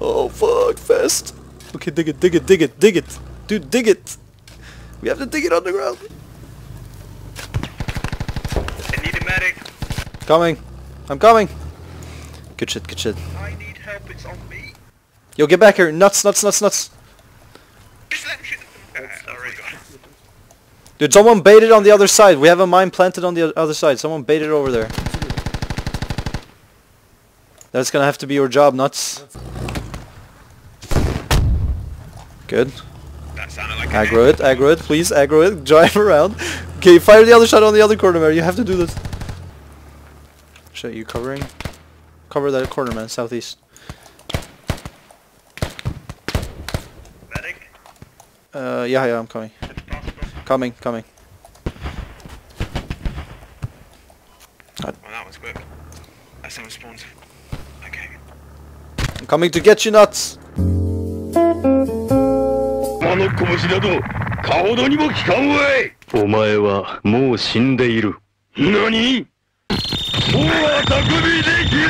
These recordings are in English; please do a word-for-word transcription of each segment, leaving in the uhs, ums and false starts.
Oh fuck, fast. Okay, dig it, dig it, dig it, dig it. Dude, dig it. We have to dig it underground. I need a medic. Coming. I'm coming. Good shit, good shit. I need help, it's on me. Yo, get back here. Nuts, nuts, nuts, nuts. Just let me shoot. Uh, already gone. Dude, someone baited on the other side. We have a mine planted on the o- other side. Someone baited over there. That's gonna have to be your job, Nuts. Good. That sounded like an Aggro it, aggro it, please, aggro it. Drive around. Okay, fire the other shot on the other corner, man. You have to do this. Shit, you covering? Cover that corner, man. Southeast. medic. Uh, yeah, yeah, I'm coming. If possible. Coming, coming. Well, that was quick. That's some response. Okay. I'm coming to get you, Nuts. あの拳などかほどにも効かんわい。お前はもう死んでいる。何？もうあたくびできぜ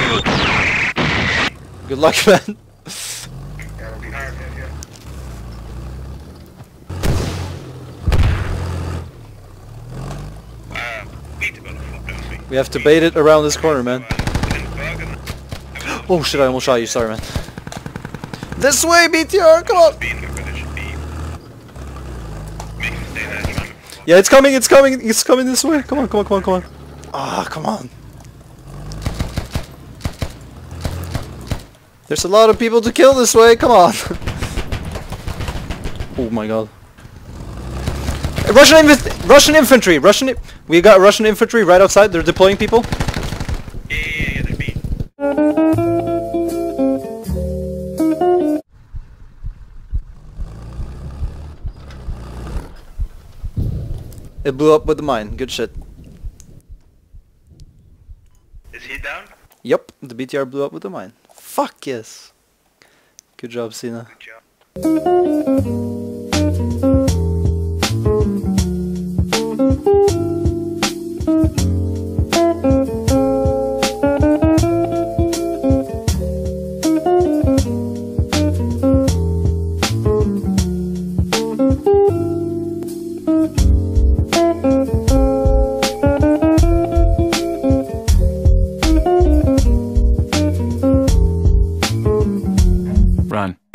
ぶ。 Good luck, man. That'll be hard, yeah, yeah. Uh, we need to build a fort, don't we? We have to bait it around this corner, man. Uh, Oh shit, I almost shot you. Sorry, man. This way, B T R, come on. being the village should be making stay there trying to Yeah, it's coming, it's coming, it's coming this way. Come on, come on, come on, come on. Ah, come on. There's a lot of people to kill this way, come on. Oh my god. Russian inf Russian infantry, Russian I we got Russian infantry right outside, they're deploying people. yeah, yeah, yeah, they're being It blew up with the mine, good shit. Is he down? Yep, the B T R blew up with the mine. Fuck yes. Good job, Sina. Good job. Run.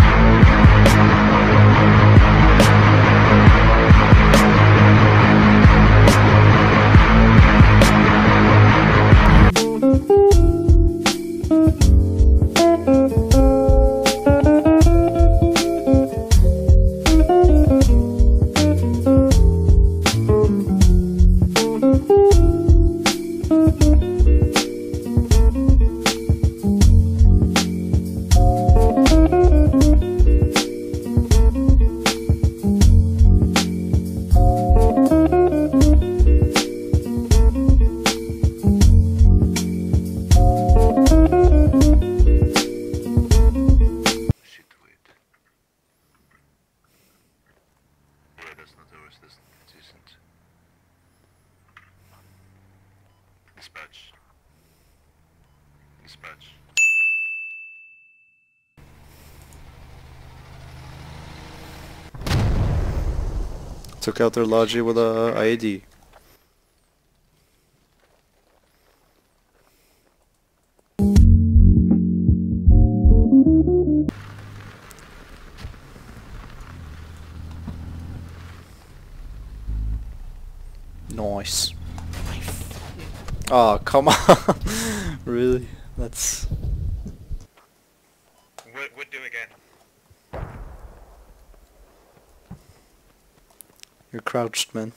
Dispatch. Dispatch. Took out their logi with a I E D. Nice. Oh, come on. Really? That's... Would, would do again. You're crouched, man.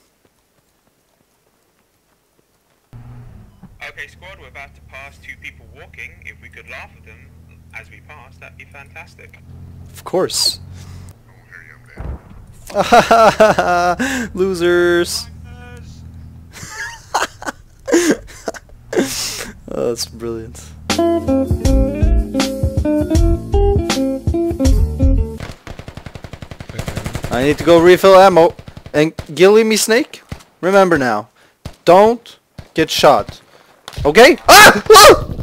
Okay, squad, we're about to pass two people walking. If we could laugh at them as we pass, that'd be fantastic. Of course. Oh, here you go. Losers. Oh, that's brilliant. I need to go refill ammo. And Gilly me Snake, remember now, don't get shot. Okay? Ah! Ah!